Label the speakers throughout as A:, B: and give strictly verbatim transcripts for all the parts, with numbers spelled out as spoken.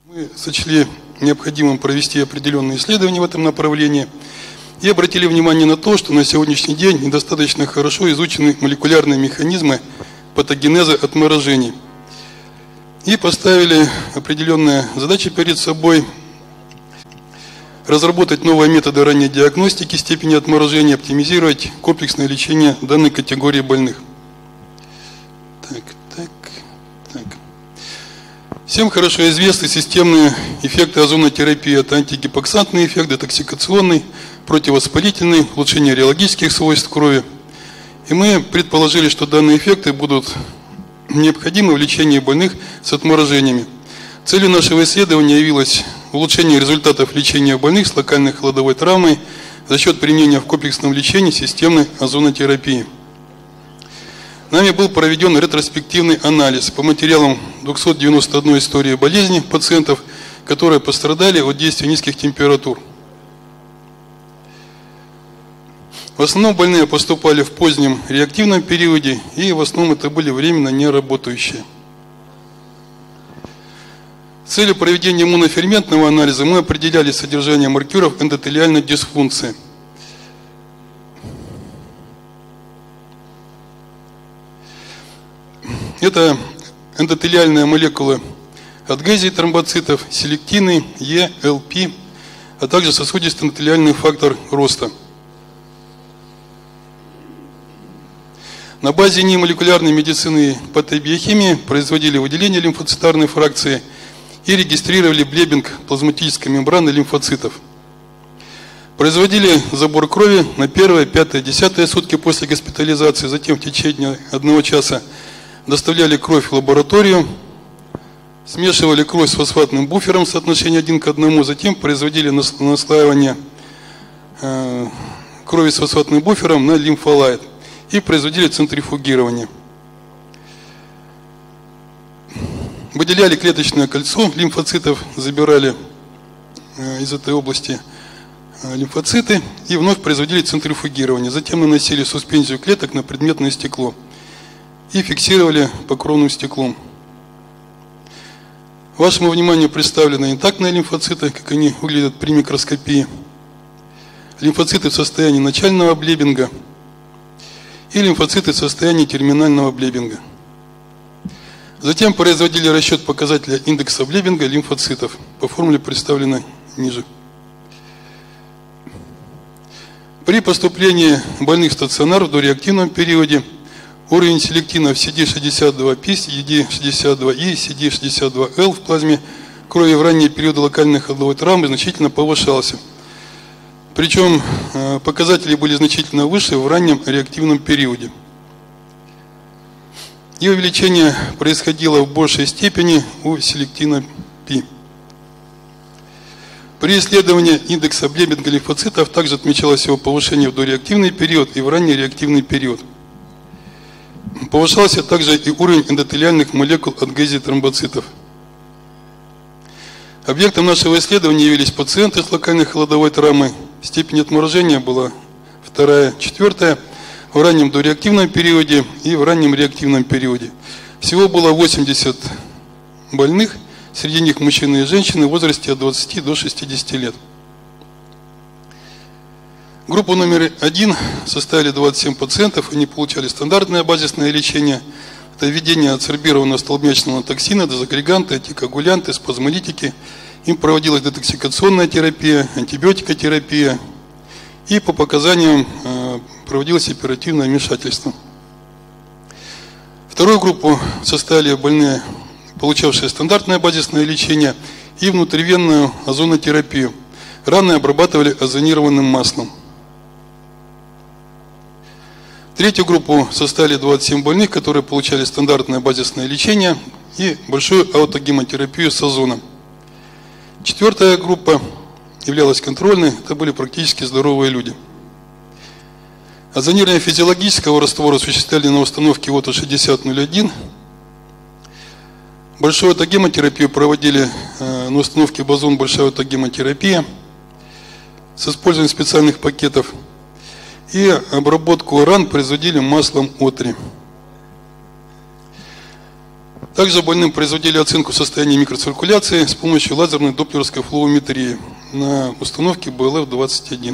A: Мы сочли необходимым провести определенные исследования в этом направлении и обратили внимание на то, что на сегодняшний день недостаточно хорошо изучены молекулярные механизмы патогенеза отморожений. И поставили определенные задачи перед собой: разработать новые методы ранней диагностики степени отморожения, оптимизировать комплексное лечение данной категории больных. Так, так, так. Всем хорошо известны системные эффекты озонотерапии. Это антигипоксантный эффект, детоксикационный, противовоспалительный, улучшение реологических свойств крови. И мы предположили, что данные эффекты будут необходимы в лечении больных с отморожениями. Целью нашего исследования явилось улучшение результатов лечения больных с локальной холодовой травмой за счет применения в комплексном лечении системной озонотерапии. Нами был проведен ретроспективный анализ по материалам двухсот девяноста одной истории болезни пациентов, которые пострадали от действия низких температур. В основном больные поступали в позднем реактивном периоде, и в основном это были временно неработающие. С целью проведения иммуноферментного анализа мы определяли содержание маркеров эндотелиальной дисфункции. Это эндотелиальные молекулы адгезии тромбоцитов, селектины, Е, Л П, а также сосудистый эндотелиальный фактор роста. На базе немолекулярной медицины и патобиохимии производили выделение лимфоцитарной фракции и регистрировали блебинг плазматической мембраны лимфоцитов. Производили забор крови на первое, пятое, десятое сутки после госпитализации, затем в течение одного часа доставляли кровь в лабораторию, смешивали кровь с фосфатным буфером в соотношении один к одному, затем производили наслаивание э, крови с фосфатным буфером на лимфолайт и производили центрифугирование. Выделяли клеточное кольцо лимфоцитов, забирали э, из этой области э, лимфоциты и вновь производили центрифугирование. Затем наносили суспензию клеток на предметное стекло и фиксировали покровным стеклом. Вашему вниманию представлены интактные лимфоциты, как они выглядят при микроскопии, лимфоциты в состоянии начального блебинга и лимфоциты в состоянии терминального блебинга. Затем производили расчет показателя индекса блебинга лимфоцитов по формуле, представленной ниже. При поступлении больных в стационар в дореактивном периоде уровень селектина в Си Ди шестьдесят два Пи, Си Ди шестьдесят два И, Си Ди шестьдесят два Эл в плазме крови в ранние периоды локальной холодовой травмы значительно повышался. Причем показатели были значительно выше в раннем реактивном периоде. И увеличение происходило в большей степени у селектина Пи. При исследовании индекса блебинга лимфоцитов также отмечалось его повышение в дореактивный период и в ранний реактивный период. Повышался также и уровень эндотелиальных молекул адгезии тромбоцитов. Объектом нашего исследования явились пациенты с локальной холодовой травмой. Степень отморожения была вторая, четвертая в раннем дореактивном периоде и в раннем реактивном периоде. Всего было восемьдесят больных, среди них мужчины и женщины в возрасте от двадцати до шестидесяти лет. Группу номер один составили двадцать семь пациентов, они получали стандартное базисное лечение. Это введение адсорбированного столбнячного токсина, дезагреганты, антикоагулянты, спазмолитики. Им проводилась детоксикационная терапия, антибиотикотерапия. И по показаниям проводилось оперативное вмешательство. Вторую группу составили больные, получавшие стандартное базисное лечение и внутривенную озонотерапию. Раны обрабатывали озонированным маслом. Третью группу составили двадцать семь больных, которые получали стандартное базисное лечение и большую аутогемотерапию с озоном. Четвертая группа являлась контрольной, это были практически здоровые люди. Озонирование физиологического раствора осуществляли на установке ОТО шестьдесят ноль один. Большую аутогемотерапию проводили на установке бозон большая аутогемотерапия с использованием специальных пакетов. И обработку ран производили маслом О три. Также больным производили оценку состояния микроциркуляции с помощью лазерной доплеровской флуометрии на установке бэ эл эф двадцать один.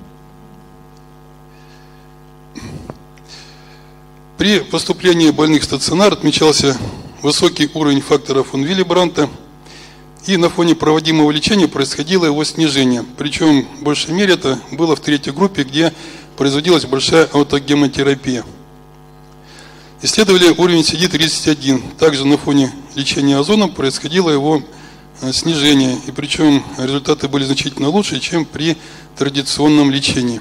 A: При поступлении больных в стационар отмечался высокий уровень фактора фон Виллибранта, и на фоне проводимого лечения происходило его снижение. Причем в большей мере это было в третьей группе, где производилась большая аутогемотерапия. Исследовали уровень си ди тридцать один. Также на фоне лечения озоном происходило его снижение, и причем результаты были значительно лучше, чем при традиционном лечении.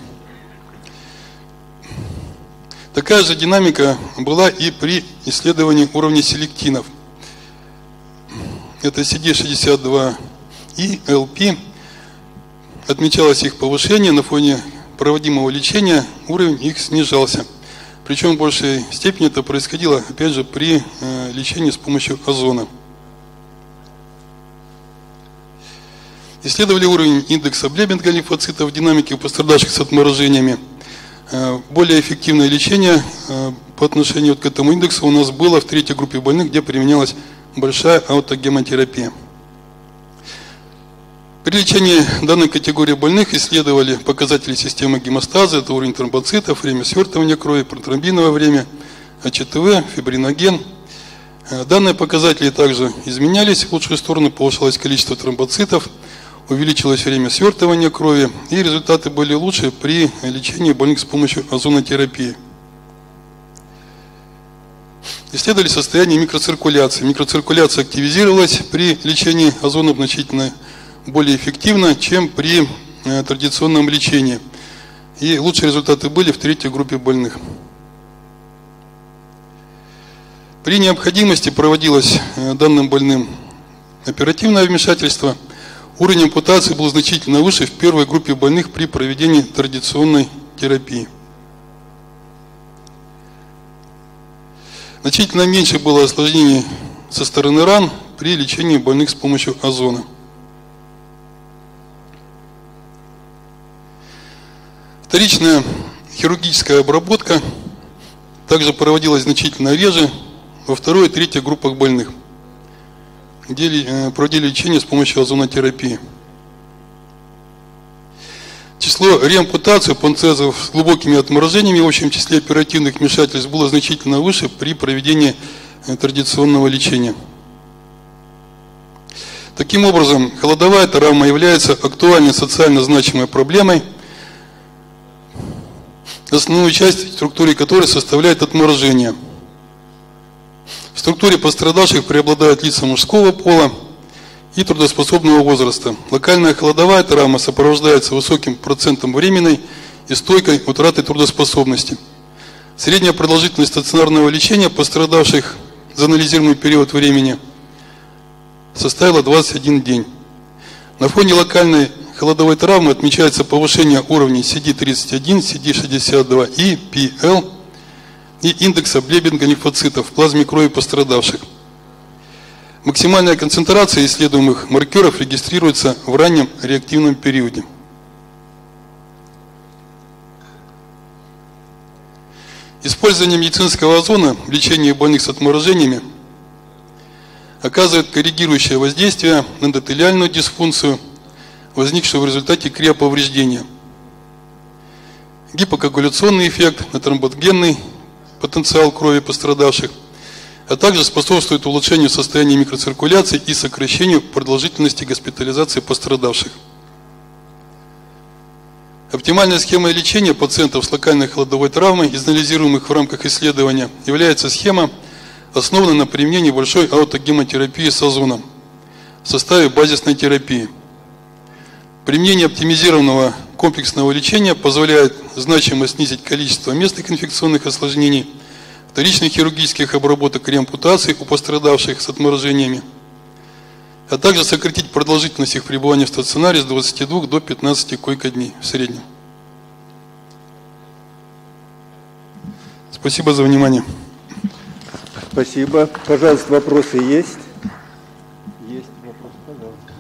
A: Такая же динамика была и при исследовании уровня селектинов. Это си ди шестьдесят два и эл пи. Отмечалось их повышение, на фоне проводимого лечения уровень их снижался. Причем в большей степени это происходило, опять же, при э, лечении с помощью озона. Исследовали уровень индекса Блебинга лимфоцитов в динамике у пострадавших с отморожениями. Э, более эффективное лечение э, по отношению вот к этому индексу у нас было в третьей группе больных, где применялась большая аутогемотерапия. При лечении данной категории больных исследовали показатели системы гемостаза, это уровень тромбоцитов, время свертывания крови, протромбиновое время, а че тэ вэ, фибриноген. Данные показатели также изменялись в лучшую сторону, повышалось количество тромбоцитов, увеличилось время свертывания крови, и результаты были лучше при лечении больных с помощью озонотерапии. Исследовали состояние микроциркуляции. Микроциркуляция активизировалась при лечении озоном значительно более эффективно, чем при э, традиционном лечении. И лучшие результаты были в третьей группе больных. При необходимости проводилось э, данным больным оперативное вмешательство. Уровень ампутации был значительно выше в первой группе больных при проведении традиционной терапии. Значительно меньше было осложнений со стороны ран при лечении больных с помощью озона. Вторичная хирургическая обработка также проводилась значительно реже во второй и третьей группах больных, где проводили лечение с помощью озонотерапии. Число реампутаций панцезов с глубокими отморожениями в общем числе оперативных вмешательств было значительно выше при проведении традиционного лечения. Таким образом, холодовая травма является актуальной социально значимой проблемой, основную часть в структуре которой составляет отморожение. В структуре пострадавших преобладают лица мужского пола и трудоспособного возраста. Локальная холодовая травма сопровождается высоким процентом временной и стойкой утраты трудоспособности. Средняя продолжительность стационарного лечения пострадавших за анализируемый период времени составила двадцать один день. На фоне локальной холодовой травмы отмечается повышение уровней си ди тридцать один, си ди шестьдесят два и пи эл и индекса Блебинга лимфоцитов в плазме крови пострадавших. Максимальная концентрация исследуемых маркеров регистрируется в раннем реактивном периоде. Использование медицинского озона в лечении больных с отморожениями оказывает корректирующее воздействие на эндотелиальную дисфункцию, возникшую в результате криоповреждения, гипокоагуляционный эффект на тромботогенный потенциал крови пострадавших, а также способствует улучшению состояния микроциркуляции и сокращению продолжительности госпитализации пострадавших. Оптимальной схемой лечения пациентов с локальной холодовой травмой из анализируемых в рамках исследования является схема, основанная на применении большой аутогемотерапии с озоном в составе базисной терапии. Применение оптимизированного комплексного лечения позволяет значимо снизить количество местных инфекционных осложнений, вторичных хирургических обработок и реампутаций у пострадавших с отморожениями, а также сократить продолжительность их пребывания в стационаре с двадцати двух до пятнадцати койко-дней в среднем. Спасибо за внимание.
B: Спасибо. Пожалуйста, вопросы есть? Есть вопрос, пожалуйста.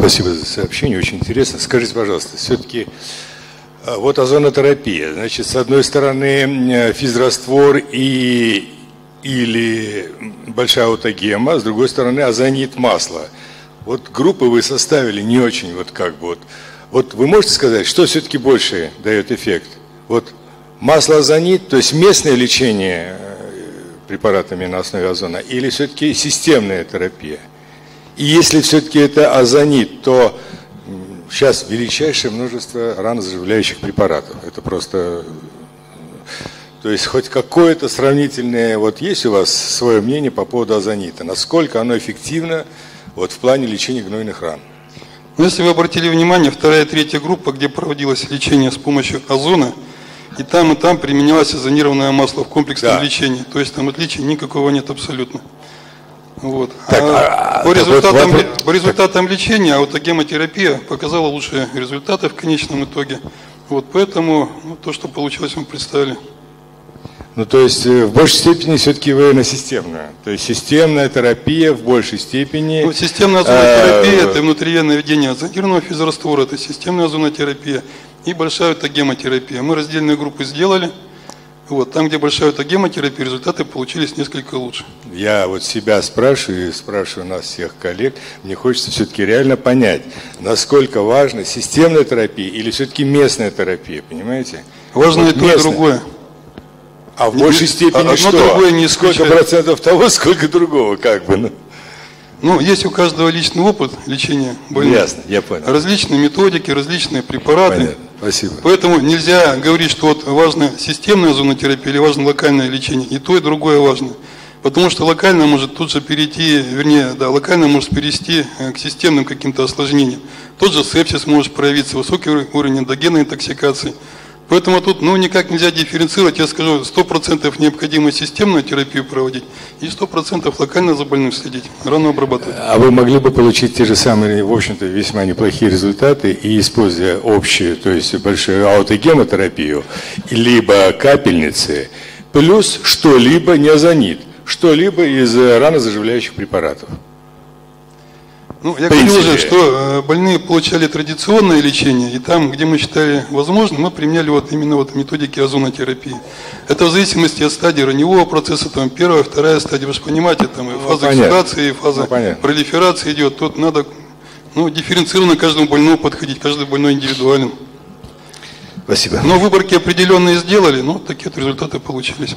C: Спасибо за сообщение, очень интересно. Скажите, пожалуйста, все-таки вот озонотерапия, значит, с одной стороны физраствор и или большая аутогема, с другой стороны озонит масло. Вот группы вы составили не очень, вот как бы вот. Вот вы можете сказать, что все-таки больше дает эффект? Вот масло озонит, то есть местное лечение препаратами на основе озона, или все-таки системная терапия? И если все-таки это озонит, то сейчас величайшее множество ранозаживляющих препаратов. Это просто... То есть хоть какое-то сравнительное, вот есть у вас свое мнение по поводу озонита? Насколько оно эффективно вот, в плане лечения гнойных ран?
A: Ну, если вы обратили внимание, вторая и третья группа, где проводилось лечение с помощью озона, и там, и там применялось озонированное масло в комплексном да. лечении. То есть там отличия никакого нет абсолютно. Вот. Так, а, по, результатам, вот, вот, по результатам так. лечения аутогемотерапия показала лучшие результаты в конечном итоге. Вот, поэтому ну, то, что получилось, мы представили.
C: Ну, то есть в большей степени все-таки вы на системную. То есть системная терапия в большей степени.
A: Ну, системная озонотерапия – это внутривенное введение озонированного физраствора, это системная озонотерапия и большая аутогемотерапия. Мы раздельные группы сделали. Вот, там, где большая аутогемотерапия, результаты получились несколько лучше.
C: Я вот себя спрашиваю и спрашиваю нас всех коллег, мне хочется все-таки реально понять, насколько важна системная терапия или все-таки местная терапия, понимаете?
A: Важно вот и то, местная. И другое.
C: А в большей степени
A: одно
C: что?
A: Другое не
C: сколько процентов того, сколько другого, как бы, ну.
A: Ну, есть у каждого личный опыт лечения больных.
C: Ясно, я понял.
A: Различные методики, различные препараты.
C: Понятно, спасибо.
A: Поэтому нельзя говорить, что вот важна системная озонотерапия или важно локальное лечение. И то, и другое важно. Потому что локально может тут же перейти, вернее, да, локально может перейти к системным каким-то осложнениям. Тот же сепсис может проявиться, высокий уровень эндогенной интоксикации. Поэтому тут ну, никак нельзя дифференцировать. Я скажу, сто процентов необходимо системную терапию проводить и сто процентов локально за больным следить, рано обрабатывать.
C: А вы могли бы получить те же самые, в общем-то, весьма неплохие результаты и используя общую, то есть большую аутогемотерапию, либо капельницы, плюс что-либо не озонит, что-либо из ранозаживляющих препаратов?
A: Ну, я говорил уже, что больные получали традиционное лечение, и там, где мы считали возможным, мы применяли вот именно вот методики озонотерапии. Это в зависимости от стадии раневого процесса, там первая, вторая стадия, вы же понимаете, там и фаза ну, эксудации, и фаза ну, пролиферации идет. Тут надо ну, дифференцированно к каждому больному подходить, каждый больной индивидуален.
C: Спасибо.
A: Но выборки определенные сделали, но такие вот результаты получились.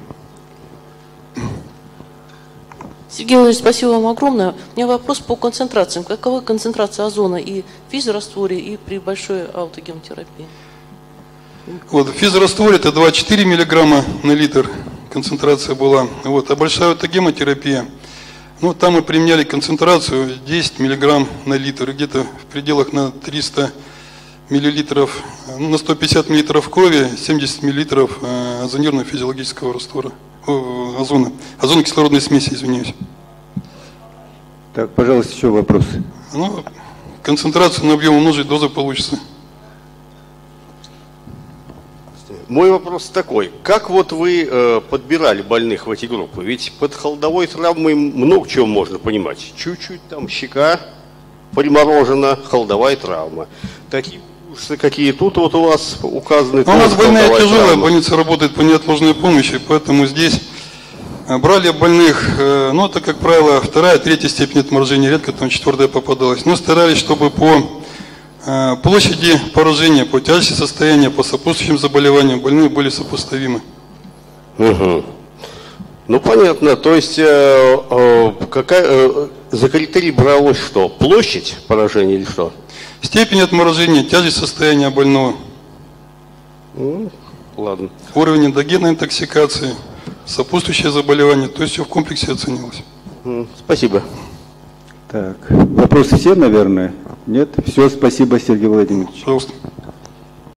D: Сергей Владимирович, спасибо вам огромное. У меня вопрос по концентрациям. Какова концентрация озона и в физрастворе, и при большой аутогемотерапии?
A: Вот, в физрастворе это двадцать четыре миллиграмма на литр концентрация была. Вот, а большая аутогемотерапия, ну, там мы применяли концентрацию десять миллиграмм на литр, где-то в пределах на триста миллилитров, ну, на сто пятьдесят миллилитров крови, семьдесят миллилитров э, озонированного физиологического раствора. Озона, озонокислородной смеси, извиняюсь.
B: Так, пожалуйста, еще вопросы.
A: Ну, концентрацию на объем умножить, доза получится.
E: Мой вопрос такой. Как вот вы э, подбирали больных в эти группы? Ведь под холодовой травмой много чего можно понимать. Чуть-чуть там щека приморожена, холодовая травма. Такие какие тут вот у вас указаны?
A: У нас больная тяжелая, больница работает по неотложной помощи, поэтому здесь брали больных, ну это, как правило, вторая, третья степень отморожения, редко там четвертая попадалась. Но старались, чтобы по площади поражения, по тяжести состояния, по сопутствующим заболеваниям больные были сопоставимы.
E: Угу. Ну понятно, то есть э, э, какая, э, за критерий бралось что? Площадь поражения или что?
A: Степень отморожения, тяжесть состояния больного.
E: Ну, ладно.
A: Уровень эндогенной интоксикации, сопутствующие заболевания, то есть все в комплексе оценилось.
E: Спасибо.
B: Так, вопросы все, наверное? Нет? Все, спасибо, Сергей Владимирович.
A: Пожалуйста.